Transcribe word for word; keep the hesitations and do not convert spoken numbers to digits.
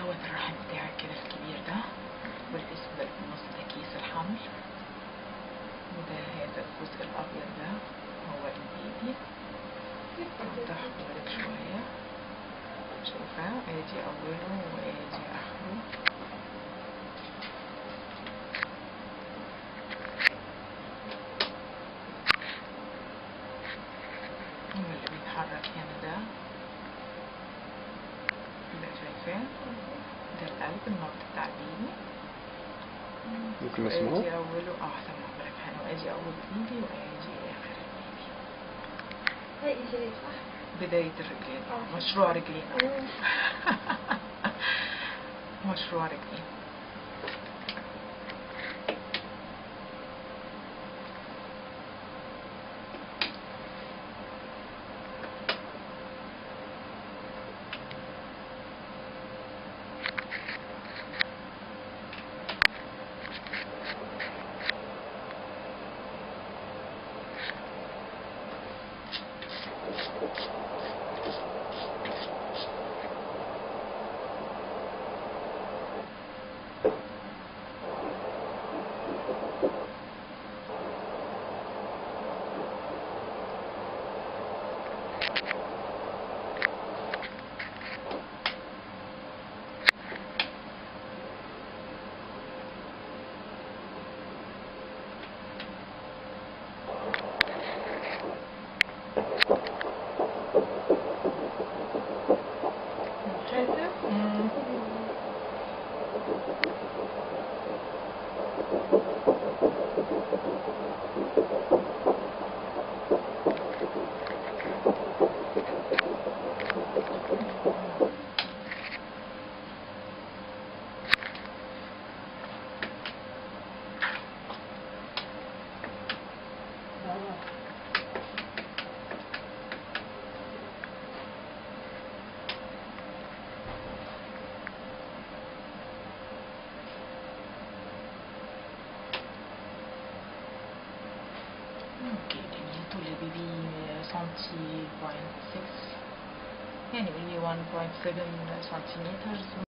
دوت الرحم بتاعك كده الكبير ده، والاسود اللي في النص ده كيس الحمل، وده هذا الجزء الابيض ده هو البيبي. اوضح لك شويه، شايفه ادي اوله وادي اخره. واللي بيتحرك هنا ده ده شايفاه، ده القلب النبض بتاع البيبي. ممكن نسمعه؟ ادي اوله، اه هسمعه لك هنا، وادي اول بيبي وادي اخر البيبي. هاي اجري صح؟ بداية الرجلين، مشروع رجلين مشروع رجلين. اوكي دنيته للبيبي سنتي بوينت ستة، يعني قولي واحد فاصلة سبعة سنتيمتر.